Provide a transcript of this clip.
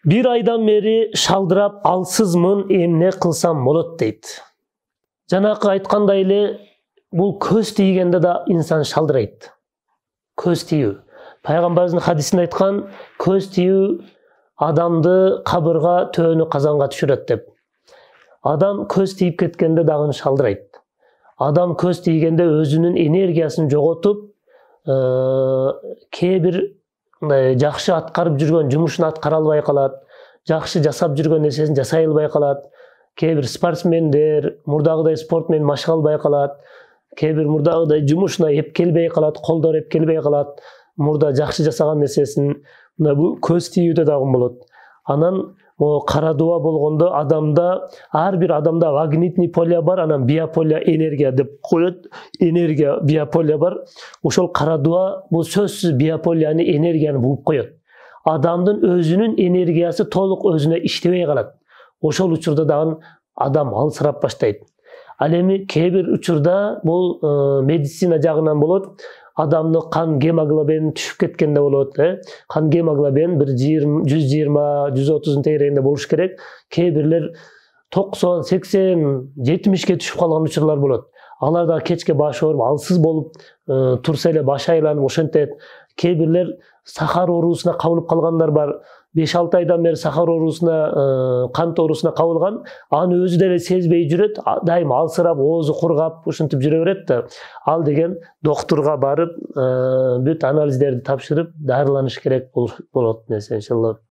Bir aydan beri şaldırap алсызмын, эмне кылсам болот дейт. Жанакы айткандай эле бул көз тийгенде да инсан шалдырайт. Көз тийүү. Пайгамбарыбыздын хадисинде айткан, көз тийүү адамды кабырга, төөнү казанга түшүрөт деп. Адам көз тийип кеткенде дагы шалдырайт. Адам көз тийгенде өзүнүн энергиясын жоготуп, кээ бир жакшы аткарып жүргөн жумушун аткара албай калат, жакшы жасап жүргөн нерсесин жасай албай калат. Кээ бир спортсмендер мурдагыдай спорт менен машыга албай калат. Кээ бир мурдагыдай жумушуна эп келбей калат, колдор эп келбей калат. Мурда жакшы жасаган нерсесин бул көз тийүүдө дагы болот. Анан кара дуба болгондо адамда, ар бир адамда магнитный поле бар, анан биополя энергия деп коет. Энергия, биополя бар. Ошол кара дуба бул сөзсүз биополяны, энергияны буып коет. Адамдын өзүнүн энергиясы толук өзүнө иштебей калат. Ошол учурда дагы адам алсырап баштайт. Ал эми кээ бир учурда бул медицина жагынан болот. Адамдын кан гемоглобини түшүп кеткенде болот. Кан гемоглобин 120-130 тегерегинде болуш керек. Кээ бирлер 90, 80, 70ке түшүп калган учурлар болот. Алар да кечке баш ооруп, алсыз болуп турса эле башы айланып ошентет. Кээ бирлер сахар оорусуна кабылып калгандар бар. 5-6 айдан бeri сахар оорусуна, кант оорусуна кабылган, аны өзү деле сезбей жүрөт, дайым алсырап, оозу кургап, ушинтип жүрө берет да. Ал деген доктурга барып, бүт анализдерди тапшырып, дарыланыш керек болот нерсе иншалла.